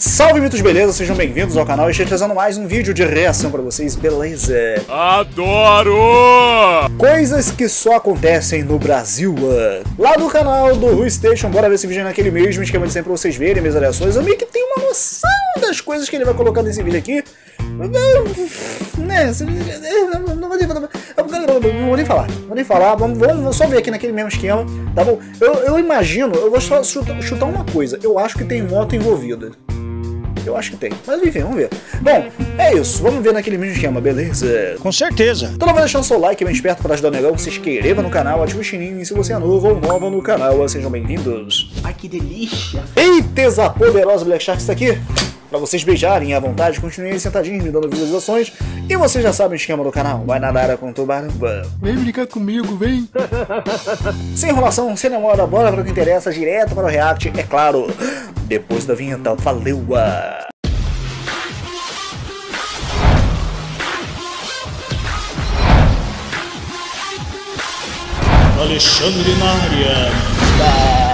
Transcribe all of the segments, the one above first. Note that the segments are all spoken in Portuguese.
Salve mitos, beleza? Sejam bem-vindos ao canal. Estou trazendo mais um vídeo de reação pra vocês, beleza? Adoro! Coisas que só acontecem no Brasil. Lá no canal do Rui Station, bora ver esse vídeo naquele mesmo esquema de sempre pra vocês verem minhas reações. Eu meio que tenho uma noção das coisas que ele vai colocar nesse vídeo aqui. Não vou nem falar, vamos só ver aqui naquele mesmo esquema, tá bom? Eu imagino, eu vou só chutar uma coisa, eu acho que tem moto envolvida. Eu acho que tem, mas enfim, vamos ver. Bom, é isso, vamos ver naquele mesmo esquema, beleza? Com certeza. Então não vai deixando seu like bem esperto para ajudar o negão, se inscreva no canal, ative o sininho e se você é novo ou nova no canal, sejam bem-vindos. Ai, que delícia! Eita, essa poderosa Black Shark está aqui. Pra vocês beijarem à vontade, continuem sentadinhos me dando visualizações. E vocês já sabem o esquema do canal, vai nadar com tubarão. Vem brincar comigo, vem. Sem enrolação, sem demora, bora para o que interessa, direto para o react, é claro. Depois da vinheta, valeu! Alexandre na área.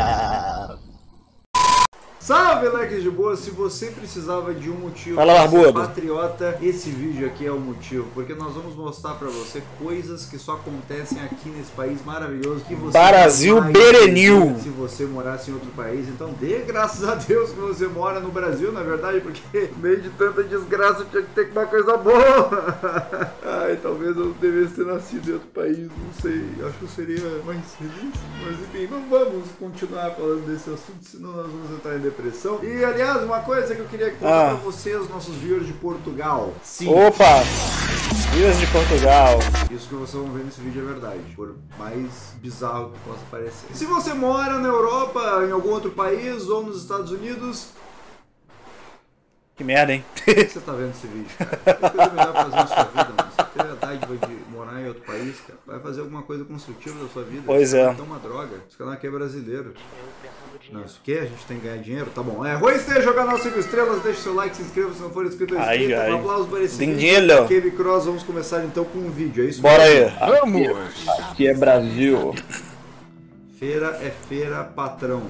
Salve, leques de boa! Se você precisava de um motivo Fala, para ser barbudo. patriota, esse vídeo aqui é o motivo, porque nós vamos mostrar pra você coisas que só acontecem aqui nesse país maravilhoso que você Brasil jamais Berenil. teria se você morasse em outro país. Então dê graças a Deus que você mora no Brasil, na verdade, porque no meio de tanta desgraça tinha que ter uma coisa boa. Ai, talvez eu devesse ter nascido em outro país, não sei, acho que eu seria mais feliz. Mas enfim, não vamos continuar falando desse assunto, senão nós vamos entrar em depressão. E aliás, uma coisa que eu queria contar pra vocês, nossos viewers de Portugal. Sim. Opa! Vidas de Portugal. Isso que vocês vão ver nesse vídeo é verdade, por mais bizarro que possa parecer. Se você mora na Europa, em algum outro país ou nos Estados Unidos, Que merda, hein? por que você tá vendo esse vídeo, cara? Que coisa melhor fazer na sua vida, mano? Você tem a dádiva de morar em outro país, cara, vai fazer alguma coisa construtiva da sua vida. Pois é. Então uma droga. Esse canal aqui é brasileiro. Não, isso aqui a gente tem que ganhar dinheiro, tá bom. Rui Station, canal 5 estrelas, deixa o seu like, se inscreva se não for inscrito, Ai. um aplauso para esse Dinheiro. Cave Cross, vamos começar então com um vídeo, é isso? Bora aí. Vamos! Aqui é Brasil. Feira é feira, patrão.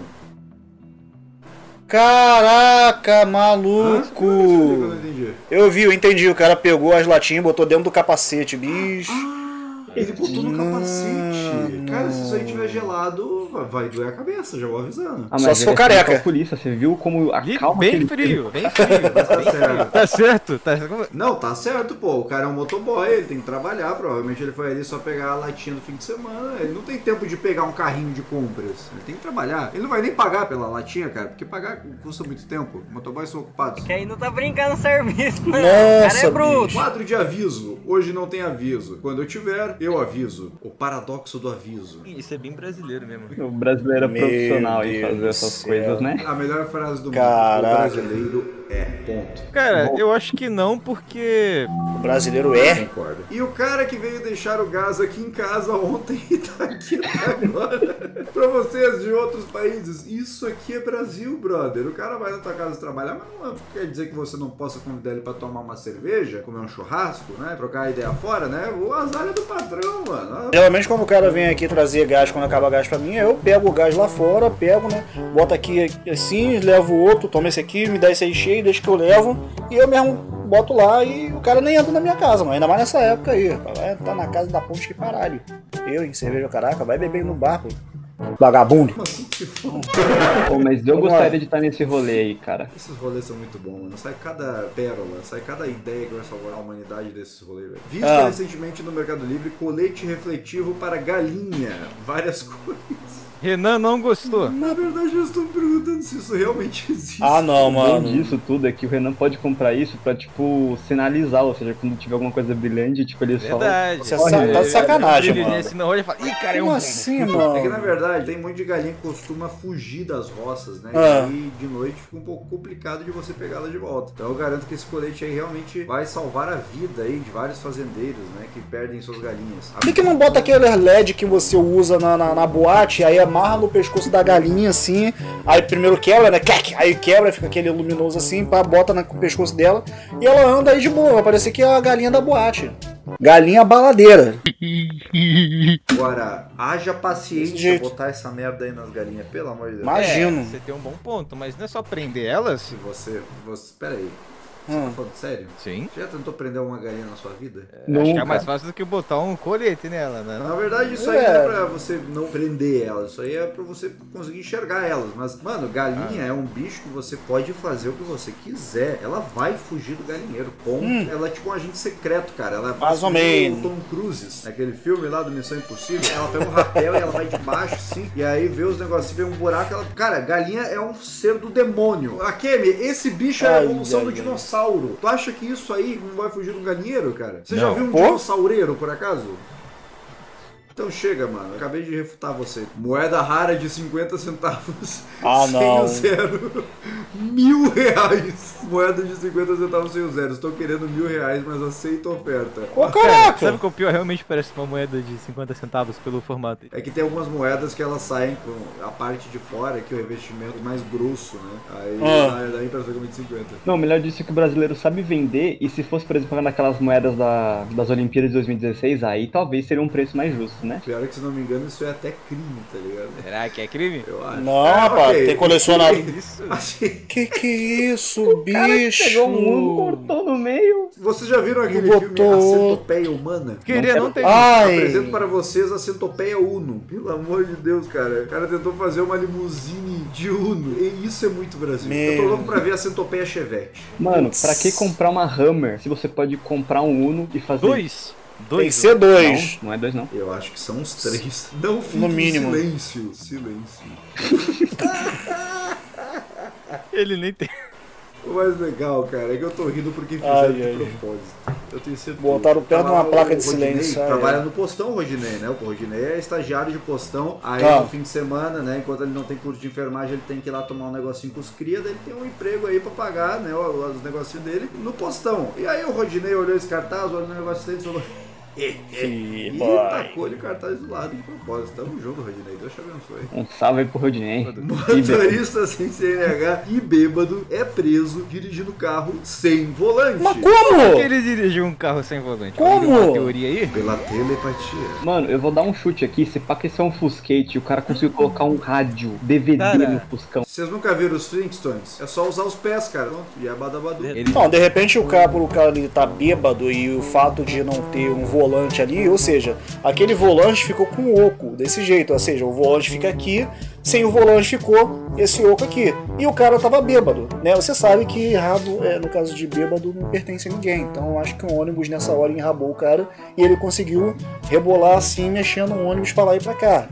Caraca, Hã? maluco! Eu não entendi. Eu entendi. O cara pegou as latinhas e botou dentro do capacete, bicho. Ele botou no capacete. Cara, se isso aí tiver gelado, vai doer a cabeça, já vou avisando. Só se for careca. A polícia, você viu como a calma que Bem ele frio, bem frio. Tá certo. Tá certo. Não, tá certo, pô. O cara é um motoboy, ele tem que trabalhar. Provavelmente ele foi ali só pegar a latinha do fim de semana. Ele não tem tempo de pegar um carrinho de compras. Ele tem que trabalhar. Ele não vai nem pagar pela latinha, cara, porque pagar custa muito tempo. Motoboys são ocupados. Que aí não tá brincando serviço, né? O cara Nossa, é bruto. Quadro de aviso. Hoje não tem aviso. Quando eu tiver, eu aviso. O paradoxo do aviso. Isso é bem brasileiro mesmo. O brasileiro é Meu profissional em Deus fazer do essas céu. coisas, né? A melhor frase do mundo. Caraca. O brasileiro é. Ponto. Cara, eu acho que não, porque... O brasileiro é. Concordo. E o cara que veio deixar o gás aqui em casa ontem e tá aqui até agora. Pra vocês de outros países, isso aqui é Brasil, brother. O cara vai na tua casa trabalhar, mas não quer dizer que você não possa convidar ele pra tomar uma cerveja, comer um churrasco, né? Trocar a ideia fora, né? O azar é do patrão, mano. Geralmente quando o cara vem aqui trazer gás, quando acaba gás pra mim, eu pego o gás lá fora, pego, né? Boto aqui assim, levo o outro, toma esse aqui, me dá esse aí cheio, deixa que eu levo. E eu mesmo boto lá e o cara nem entra na minha casa, mano. Ainda mais nessa época aí. Vai entrar na casa da ponte que caralho. Eu em cerveja, caraca, vai beber no bar, pô. Vagabundo. Pô, mas eu Vamos gostaria lá. de estar nesse rolê aí, cara. Esses rolês são muito bons, mano. Sai cada pérola, sai cada ideia que vai salvar a humanidade desses rolês, velho. Visto recentemente no Mercado Livre, colete refletivo para galinha. Várias coisas. Renan não gostou. Na verdade, eu estou me perguntando se isso realmente existe. Ah não, O bom mano. disso tudo é que o Renan pode comprar isso pra, tipo, sinalizar, ou seja, quando tiver alguma coisa brilhante, tipo, ele só... Verdade. Você tá de sacanagem, Ele mano. assim na olha e fala, ih, cara, é um Como pombo. assim, É que na mano? verdade tem um monte de galinha que costuma fugir das roças, né? Ah. E aí de noite fica um pouco complicado de você pegá-la de volta. Então eu garanto que esse colete aí realmente vai salvar a vida aí de vários fazendeiros, né? Que perdem suas galinhas. Por que não bota aquele LED que você usa na boate, aí amarra no pescoço da galinha assim, aí primeiro quebra, né? Aí quebra, fica aquele luminoso assim, pá, bota no pescoço dela e ela anda aí de boa, vai parecer que é a galinha da boate. Galinha baladeira. Agora, haja paciência Jeito. botar essa merda aí nas galinhas, pelo amor de Deus. Imagino. Você tem um bom ponto, mas não é só prender elas? Se você... Pera aí. Você tá falando sério? Sim. Você já tentou prender uma galinha na sua vida? Acho que é Nunca. mais fácil do que botar um colete nela, né? Na verdade, isso aí não é pra você não prender elas, isso aí é pra você conseguir enxergar elas. Mas, mano, galinha é um bicho que você pode fazer o que você quiser. Ela vai fugir do galinheiro, ponto. Ela é tipo um agente secreto, cara. Ela Mais ou faz menos. o Tom Cruise, naquele filme lá do Missão Impossível. Ela pega um rapel e ela vai de baixo, assim, e aí vê os negocinhos, vê um buraco. Ela... Cara, galinha é um ser do demônio. Akemi, esse bicho é a Ai, evolução ai, do ai. dinossauro. Tu acha que isso aí não vai fugir do galinheiro, cara? Você já Não. viu um Pô? dinossaureiro, por acaso? Então chega, mano. Eu acabei de refutar você. Moeda rara de 50 centavos. Ah, sem não. o zero. R$1.000. Moeda de 50 centavos sem o zero. Estou querendo R$1.000, mas aceito a oferta. Ô, caraca! Sabe que o pior realmente parece uma moeda de 50 centavos pelo formato. É que tem algumas moedas que elas saem com a parte de fora, que é o revestimento mais grosso, né? Aí dá a impressão que é muito 50. Não, o melhor disso é que o brasileiro sabe vender, e se fosse, por exemplo, naquelas moedas das Olimpíadas de 2016, aí talvez seria um preço mais justo, né? Pior é que, se não me engano, isso é até crime, tá ligado? Será que é crime? Eu acho. Não, rapaz, ok. tem colecionador. Isso. Assim, Que é isso, bicho? Pegou um Uno, cortou no meio. vocês já viram aquele Botou- filme A Centopeia Humana? Queria não ter Apresento Ai, para vocês a Centopeia Uno. Pelo amor de Deus, cara. O cara tentou fazer uma limusine de Uno. E isso é muito Brasil. Eu tô Meu. louco pra ver a Centopeia Chevette. Mano, pra que comprar uma Hammer se você pode comprar um Uno e fazer... Dois. tem que ser dois. Não, não é dois não. Eu acho que são uns 3. Não fique No mínimo. em silêncio. Silêncio. Ele nem tem. O mais legal, cara, é que eu tô rindo porque fizeram Ai, de ai. propósito. Eu tenho certeza. Botaram perto de uma Tava lá placa o de Rodinei, silêncio, ai, Trabalha ai. no postão, o Rodinei, né? O Rodinei é estagiário de postão. Aí Tá. no fim de semana, né? Enquanto ele não tem curso de enfermagem, ele tem que ir lá tomar um negocinho com os cria. Daí ele tem um emprego aí pra pagar, né? Os negocinhos dele no postão. E aí o Rodinei olhou esse cartaz, olhou o negócio dele e falou. E boy. tacou-lhe o cartaz do lado de propósito. Tamo junto, Rodinei. Deus te abençoe. Um salve aí pro Rodinei. Motorista sem CNH e bêbado é preso dirigindo carro sem volante. Mas Por como? que ele dirigiu um carro sem volante? Como? Tem uma teoria aí? Pela telepatia. Mano, eu vou dar um chute aqui. Se pá que esse é um Fusquete, o cara conseguiu colocar um rádio DVD Cara. no Fuscão. Vocês nunca viram os Flintstones? É só usar os pés, cara. Pronto, e é badabadu. Ele... Não, de repente o cara ali tá bêbado e o fato de não ter um volante ali, ou seja, aquele volante ficou com oco, desse jeito, ou seja, o volante fica aqui, sem o volante ficou esse oco aqui. E o cara tava bêbado, né? Você sabe que rabo, no caso de bêbado, não pertence a ninguém. Então eu acho que o ônibus nessa hora enrabou o cara e ele conseguiu rebolar assim, mexendo o ônibus pra lá e pra cá.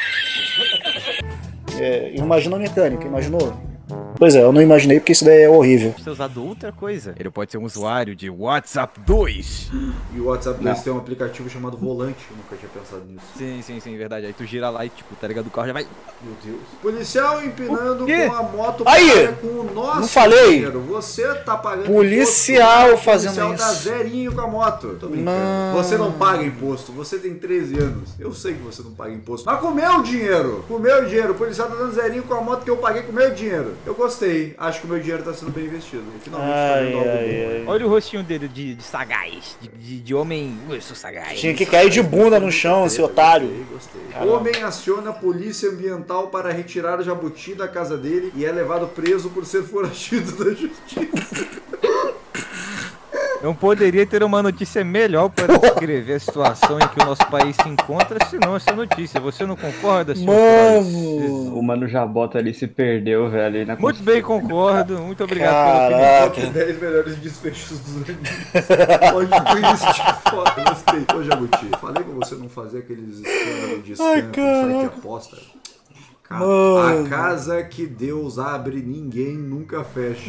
Imagina a mecânica, imaginou? Pois é, eu não imaginei porque isso daí é horrível. Pode ter usado outra coisa. Ele pode ser um usuário de WhatsApp 2. E o WhatsApp 2 tem um aplicativo chamado Volante. Eu nunca tinha pensado nisso. Sim, verdade. Aí tu gira lá e tipo, tá ligado? O carro já vai... Meu Deus. Policial empinando O quê? com a moto Aí! paga com o nosso Não falei? dinheiro. Você tá pagando Policial imposto, fazendo policial dá isso. zerinho com a moto. Tô brincando. Não. Você não paga imposto. Você tem 13 anos. Eu sei que você não paga imposto. Mas com meu dinheiro. Com meu dinheiro. O policial tá dando zerinho com a moto que eu paguei com meu dinheiro. Eu gostei. Acho que o meu dinheiro tá sendo bem investido. E finalmente tá Ai, vendo algo ai, bom. Olha o rostinho dele de sagaz. De homem... Eu sou sagaz. Tinha que cair de bunda no chão, esse otário. Gostei. Homem aciona a polícia ambiental para retirar o jabuti da casa dele e é levado preso por ser foragido da justiça. Não poderia ter uma notícia melhor para descrever a situação em que o nosso país se encontra, senão essa notícia. Você não concorda, senhor? Mano! O Mano Jabota ali se perdeu, velho. aí na Muito bem, concordo. Muito obrigado pela opinião. Caraca. 10 melhores desfechos dos animes. Pode twist foda, gostei. Ô Jabuti, falei pra você não fazer aqueles escândalos de Ai, scam com cara. site de aposta. Mano. A casa que Deus abre, ninguém nunca fecha.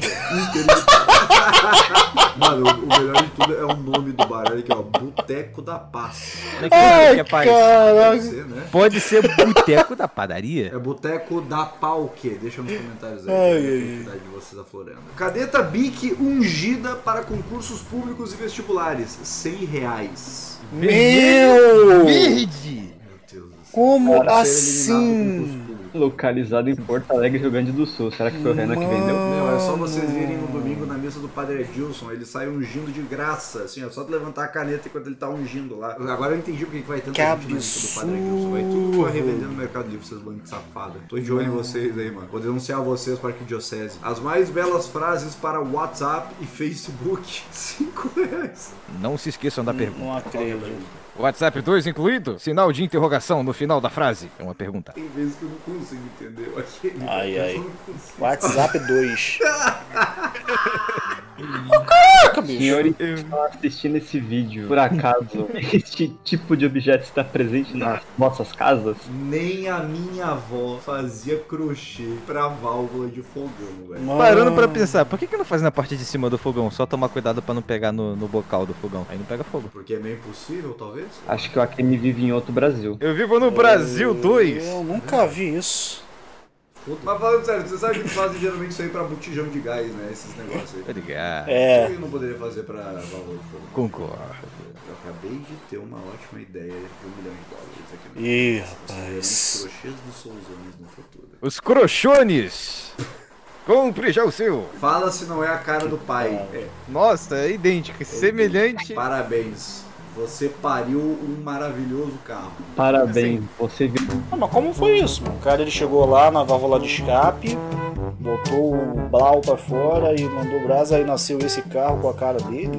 Mano, o melhor de tudo é o nome do bar, olha aqui, ó, Boteco da Paz. Como é que Ai, é, pai? Deve caraca. ser, né? Pode ser boteco da padaria? É Boteco da Pauque. Deixa nos comentários aí. Ai, a ai, identidade de vocês aflorando. Cadeta Bic ungida para concursos públicos e vestibulares. R$100. Meu! Verde! Meu Deus do céu. Como Para ser eliminado do concurso assim? público. Localizado em Porto Alegre, Rio Grande do Sul. Será que foi o Renan que vendeu? Não, é só vocês irem no domingo na missa do Padre Edilson, ele sai ungindo de graça, assim, é só tu levantar a caneta enquanto ele tá ungindo lá. Agora eu entendi porque que vai tanto gente na missa do Padre Edilson, vai tudo pra revender no Mercado Livre, vocês bancos safados. Tô de olho em vocês aí, mano. Vou denunciar vocês para a arquidiocese. As mais belas frases para WhatsApp e Facebook, R$5. Não se esqueçam da pergunta. Não acredito. WhatsApp 2 incluído? Sinal de interrogação no final da frase. É uma pergunta. Tem vezes que eu não consigo entender. Aquele Ai, eu ai. não consigo. WhatsApp 2. Senhores que estão assistindo esse vídeo, por acaso, este tipo de objeto está presente nas vossas casas? Nem a minha avó fazia crochê pra válvula de fogão, velho. Parando pra pensar, por que não faz na parte de cima do fogão? Só tomar cuidado pra não pegar no bocal do fogão. Aí não pega fogo. Porque é meio impossível, talvez? Acho que o Akemi vive em outro Brasil. Eu vivo no Brasil 2. Eu nunca vi isso. Mas falando sério, você sabe que fazem geralmente isso aí pra botijão de gás, né? Esses negócios aí. Tá ligado? Por É. que eu não poderia fazer pra válvula de fogão? Concordo. Eu acabei de ter uma ótima ideia de $1 milhão aqui. Ih, Os rapaz. crochês dos Souzanes no futuro. Os crochones. Compre já o seu. Fala se não é a cara do pai. É. Nossa, é idêntico, semelhante. Parabéns. Você pariu um maravilhoso carro. Parabéns, você viu. Ah, mas como foi isso? O cara ele chegou lá na válvula de escape, botou o blau pra fora e mandou brasa, aí nasceu esse carro com a cara dele.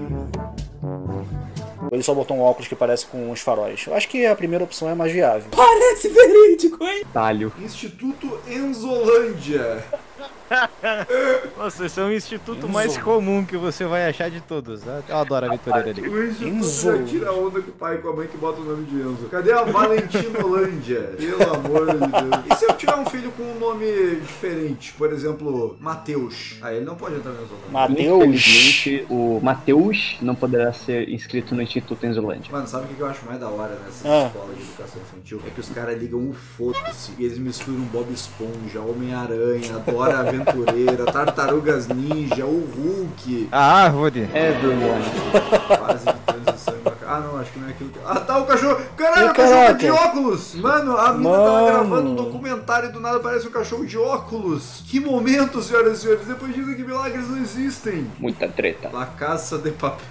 Ou ele só botou um óculos que parece com uns faróis? Eu acho que a primeira opção é mais viável. Parece verídico, hein? Talho. Instituto Enzolândia. Nossa, esse é o instituto mais comum que você vai achar de todos. Eu adoro a aventureira ali. O Instituto Enzo. já tira onda com o pai e com a mãe que bota o nome de Enzo. Cadê a Valentinolândia? Pelo amor de Deus. E se eu tiver um filho com um nome diferente? Por exemplo, Mateus. Aí ele não pode entrar na Enzolândia. Mateus. Infelizmente, o Mateus não poderá ser inscrito no Instituto Enzolândia. Mano, sabe o que eu acho mais da hora nessas Ah. escolas de educação infantil? É que os caras ligam o foda-se e eles misturam Bob Esponja, Homem-Aranha, Dora Aventureira, Tartarugas Ninja, o Hulk. A árvore. Everyone. Fase de transição. Ah, não, acho que não é aquilo. Ah, tá, o cachorro. Caralho, Ih, o cachorro caraca. de óculos. Mano, a mina tava Mano. gravando um documentário e do nada parece um cachorro de óculos. Que momento, senhoras e senhores. Depois dizem que milagres não existem. Muita treta. La Caça de Papel.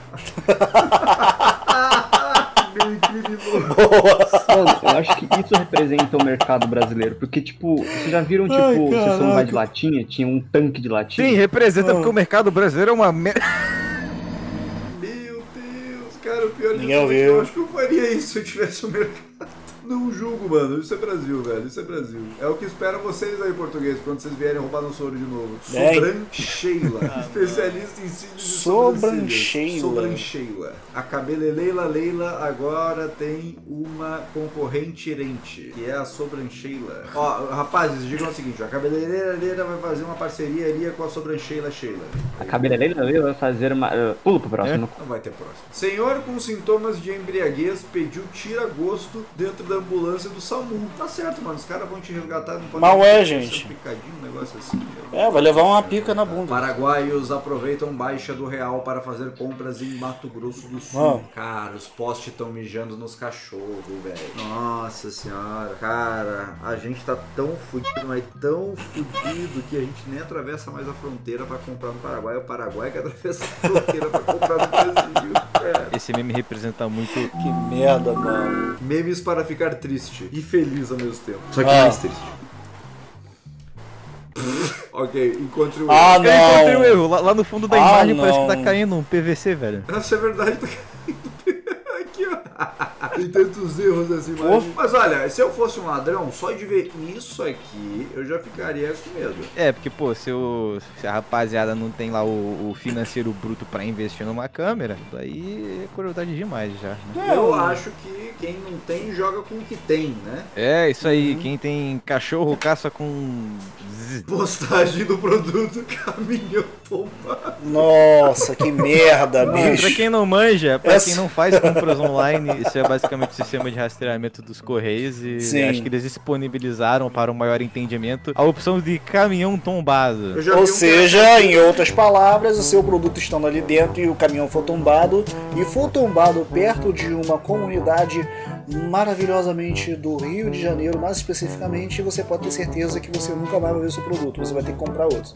Meio criminoso. Mano, eu acho que isso representa o mercado brasileiro. Porque, tipo, vocês já viram, tipo, Ai, sessão caraca. de latinha? Tinha um tanque de latinha? Sim, representa porque o mercado brasileiro é uma merda. Meu Deus, cara, o pior de Ninguém tudo é que ouviu. eu acho que eu faria isso se eu tivesse um mercado. Não julgo, mano. Isso é Brasil, velho. Isso é Brasil. É o que espera vocês aí, português, quando vocês vierem roubar no soro de novo. Bem. Sobrancheila. Especialista em cílios e Sobrancheila. Sobrancheila. A Cabeleleila Leila agora tem uma concorrente irente, que é a Sobrancheila. Ó, rapazes, digam o seguinte, ó, a Cabeleleira Leila vai fazer uma parceria ali com a Sobrancheila Sheila. A cabeleleira vai fazer uma... Pulo pro próximo. Não vai ter próximo. Senhor com sintomas de embriaguez pediu tira-gosto dentro da ambulância do SAMU. Tá certo, mano. Os caras vão te resgatar. Não pode Mas ué, ser gente. um picadinho, um negócio assim. É, vai levar uma pica na bunda. Paraguaios aproveitam baixa do real para fazer compras em Mato Grosso do Sul. Mano. Cara, os postes estão mijando nos cachorros, velho. Nossa senhora. Cara, a gente tá tão fudido, mas tão fudido que a gente nem atravessa mais a fronteira para comprar no Paraguai. É o Paraguai que atravessa a fronteira para comprar no Brasil. Cara. Esse meme representa muito. Que merda, mano. Memes para ficar triste e feliz ao mesmo tempo. Só que Ah. mais triste. Ok, encontre o Ah, erro. Eu encontrei o não. erro. Lá no fundo da Ah, imagem parece que tá não. caindo um PVC, velho. Nossa, é verdade, tá caindo. Aqui, ó. Tem tantos erros nessa imagem. Mas olha, se eu fosse um ladrão, só de ver isso aqui, eu já ficaria com medo. É, porque, pô, se a rapaziada não tem lá o financeiro bruto pra investir numa câmera, aí é crueldade demais já. Né? Eu acho que quem não tem, joga com o que tem, né? É, isso aí. Quem tem cachorro caça com. Postagem do produto caminhão tombado. Nossa, que merda, Pra bicho. quem não manja, pra Essa- quem não faz compras online, isso é basicamente o sistema de rastreamento dos Correios e Sim. acho que eles disponibilizaram para um maior entendimento a opção de caminhão tombado. Eu já vi Ou um seja, em outras palavras, o seu produto estando ali dentro e o caminhão for tombado, e for tombado perto de uma comunidade maravilhosamente do Rio de Janeiro, mais especificamente, e você pode ter certeza que você nunca mais vai ver o seu produto, você vai ter que comprar outro.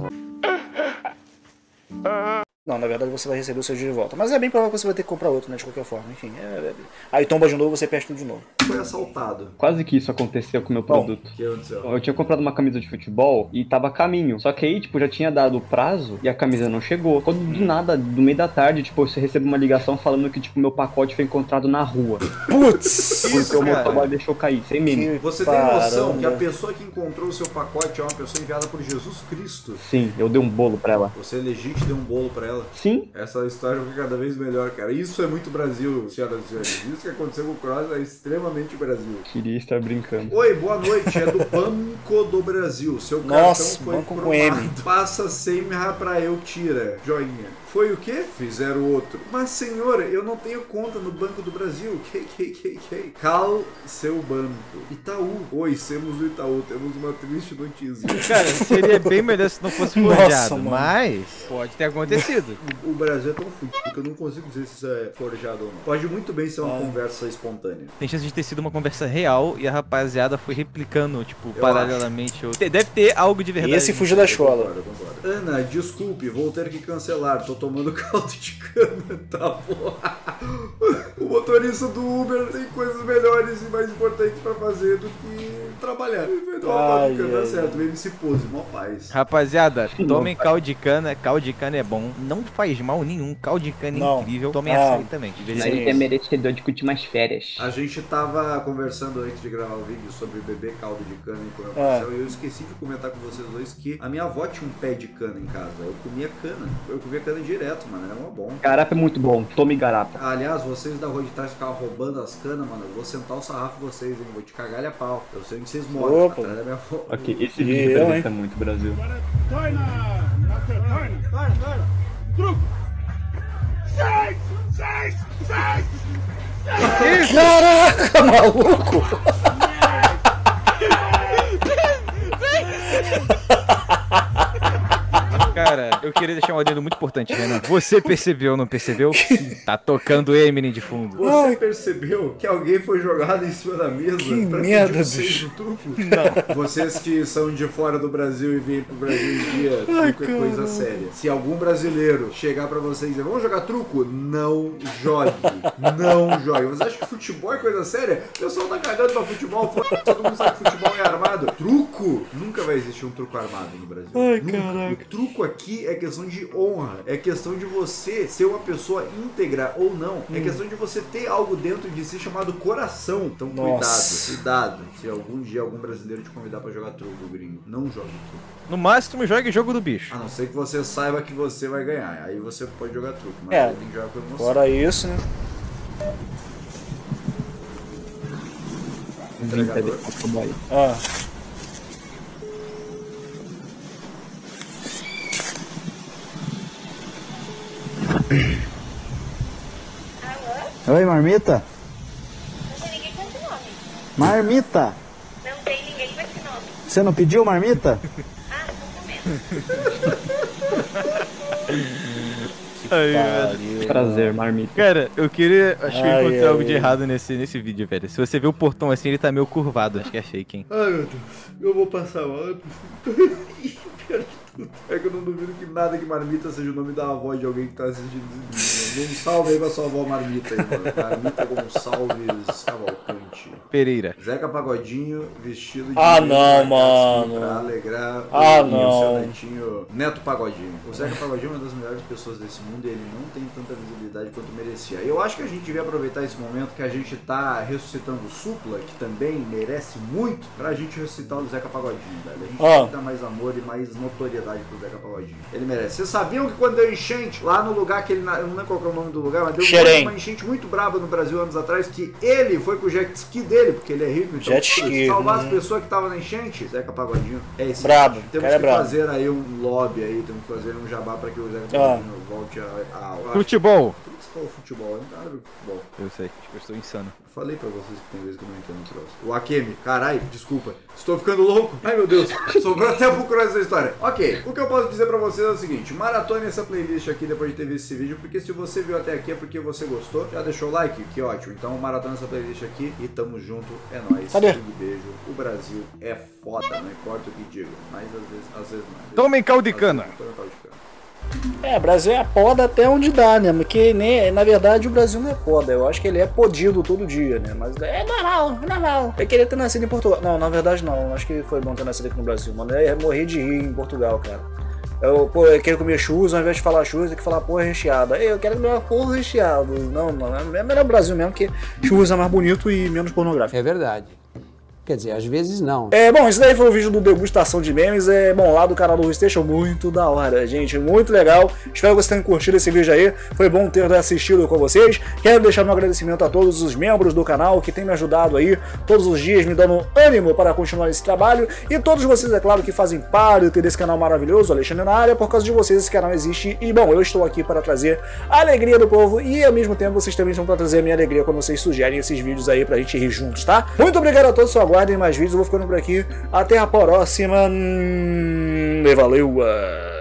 Não, na verdade você vai receber o seu dinheiro de volta. Mas é bem provável que você vai ter que comprar outro, né? De qualquer forma. Enfim. Aí tomba de novo, você perde tudo de novo. Foi assaltado. Quase que isso aconteceu com o meu produto. O que aconteceu? Eu tinha comprado uma camisa de futebol e tava a caminho. Só que aí, tipo, já tinha dado o prazo e a camisa não chegou. Quando do nada, no meio da tarde, tipo, você recebe uma ligação falando que, tipo, meu pacote foi encontrado na rua. Putz! Porque o motoboy deixou cair, sem meme. Você tem noção que a pessoa que encontrou o seu pacote é uma pessoa enviada por Jesus Cristo? Sim, eu dei um bolo pra ela. Você legítimo deu um bolo pra ela? Sim. Essa história fica cada vez melhor, cara. Isso é muito Brasil, senhoras e senhores. Isso que aconteceu com o Cross é extremamente Brasil. Queria estar brincando. Oi, boa noite. É do Banco do Brasil. Seu Nossa, cartão foi banco com M. cromado. Passa 100 pra eu tira. Joinha. Foi o quê? Fizeram outro. Mas, senhora, eu não tenho conta no Banco do Brasil. Cal seu banco. Itaú. Oi, temos o Itaú. Temos uma triste notícia. Cara, seria bem melhor se não fosse Nossa, forjado, mano. mas pode ter acontecido. O Brasil é tão fudido que eu não consigo dizer se isso é forjado ou não. Pode muito bem ser uma conversa espontânea. Tem chance de ter sido uma conversa real e a rapaziada foi replicando, tipo, Eu paralelamente. Deve ter algo de verdade. Esse fugiu da escola. Concordo. Ana, desculpe, vou ter que cancelar. Tô tomando caldo de cana, tá porra. O motorista do Uber tem coisas melhores e mais importantes pra fazer do que trabalhar. Ele vai tomar caldo de cana, tá certo. Ele se pôs, mó paz. Rapaziada, tomem caldo de cana é bom, não faz mal nenhum, caldo de cana é Não. incrível, tomem Ah. açaí também. De vez em Sim. quando. É merecedor de curtir mais férias. A gente tava conversando antes de gravar o vídeo sobre beber caldo de cana e comer Ah. pastel, e eu esqueci de comentar com vocês dois que a minha avó tinha um pé de cana em casa. Eu comia cana. Eu comia cana direto, mano. Era mó bom. Garapa é muito bom. Tome garapa. Aliás, vocês da rua de trás ficavam roubando as canas, mano. Eu vou sentar o sarrafo em vocês, hein? Vou te cagar a pau. Eu sei que vocês moram Opa. atrás da minha avó. Ok, esse E vídeo eu, representa muito Brasil. Caraca, maluco! Cara, eu queria deixar um adendo muito importante, Renan. Você percebeu ou não percebeu? Tá tocando Eminem de fundo. Você percebeu que alguém foi jogado em cima da mesa pra merda, pedir vocês bicho. no truco? Não. Vocês que são de fora do Brasil e vêm pro Brasil em dia, truco é coisa séria. Se algum brasileiro chegar pra vocês e dizer, vamos jogar truco? Não jogue. Não jogue. Você acha que futebol é coisa séria? O pessoal tá cagando pra futebol, todo mundo sabe que futebol é armado. Truco? Nunca vai existir um truco armado no Brasil. Ai, Nunca. caraca. O truco aqui é questão de honra. É questão de você ser uma pessoa íntegra ou não. É questão de você ter algo dentro de si chamado coração. Então Nossa. cuidado. Se algum dia algum brasileiro te convidar pra jogar truco, gringo, não jogue truco. No máximo, jogue jogo do bicho. A não ser que você saiba que você vai ganhar. Aí você pode jogar truco, mas É. aí tem que jogar com emoção. Fora isso, né? Entregador. Motoboy. Ah. Oi, Marmita? Não tem ninguém com esse nome. Marmita! Não tem ninguém com esse nome. Você não pediu Marmita? Ah, não comendo. Pariu. Prazer, marmita. Cara, eu queria. Acho que eu Ai, encontrei ai, algo de ai. errado nesse vídeo, velho. Se você vê o portão assim, ele tá meio curvado. Acho que é fake, hein? Ai, meu Deus. Eu vou passar mal. Pior de tudo. É que eu não duvido que nada que Marmita seja o nome da avó de alguém que tá assistindo esse vídeo. Um salve aí pra sua avó Marmita aí, mano. Marmita como Salves Cavalcante. Pereira. Zeca Pagodinho vestido de Ah, negro não, pra mano. Pra alegrar Ah, o não. seu netinho Neto Pagodinho. O Zeca Pagodinho é uma das melhores pessoas desse mundo e ele não tem tanta visibilidade quanto merecia. Eu acho que a gente devia aproveitar esse momento que a gente tá ressuscitando o Supla, que também merece muito, pra gente ressuscitar o Zeca Pagodinho, velho. A gente tem que dar mais amor e mais notoriedade pro Zeca Pagodinho. Ele merece. Vocês sabiam que quando deu enchente, lá no lugar que ele... Eu não lembro qual que é o nome do lugar, mas deu Xerém. uma enchente muito braba no Brasil anos atrás, que ele foi com o jet ski dele, porque ele é rico, então Jet ski, salvar as né? pessoas que estavam na enchente, Zeca Pagodinho é esse. Brabo, Temos cara é que brabo. fazer aí um lobby aí, temos que fazer um jabá pra que o Zeca Pagodinho volte a Futebol. Por que você falou futebol? Eu não quero ver futebol. Eu sei, acho que eu estou insano. Eu falei pra vocês que tem vezes que eu não entendo o troço. O Akemi, caralho, desculpa. Estou ficando louco. Ai, meu Deus. Sobrou até procurar essa história. Ok, o que eu posso dizer pra vocês é o seguinte. Maratone essa playlist aqui depois de ter visto esse vídeo, porque se você viu até aqui é porque você gostou. Já deixou o like? Que ótimo. Então maratona essa playlist aqui e tamo junto, é nóis. Cadê? Um beijo. O Brasil é foda, não importa o que digam, mas às vezes não. Tomem caldo de cana. Tomem caldo de cana. É, o Brasil é poda até onde dá, né? Porque, né, na verdade, o Brasil não é poda. Eu acho que ele é podido todo dia, né? Mas é normal, é normal. Eu queria ter nascido em Portugal. Não, na verdade, não. Acho que foi bom ter nascido aqui no Brasil, mano. Eu ia morrer de rir em Portugal, cara. Eu quero comer churros, ao invés de falar churros, tem que falar porra recheada. Eu quero comer uma porra recheada. Não, é melhor o Brasil mesmo, que churros é mais bonito e menos pornográfico. É verdade. Quer dizer, às vezes não. Bom, esse daí foi o vídeo do Degustação de Memes, bom, lá do canal do Ruistation, muito da hora, gente, muito legal. Espero que vocês tenham curtido esse vídeo aí, foi bom ter assistido com vocês. Quero deixar meu agradecimento a todos os membros do canal que têm me ajudado aí, todos os dias me dando ânimo para continuar esse trabalho, e todos vocês, é claro, que fazem parte desse canal maravilhoso, Alexandre na área. Por causa de vocês esse canal existe, e bom, eu estou aqui para trazer a alegria do povo, e ao mesmo tempo vocês também estão para trazer a minha alegria quando vocês sugerem esses vídeos aí pra gente rir juntos, tá? Muito obrigado a todos, só aguardem mais vídeos, eu vou ficando por aqui, até a próxima, e valeu!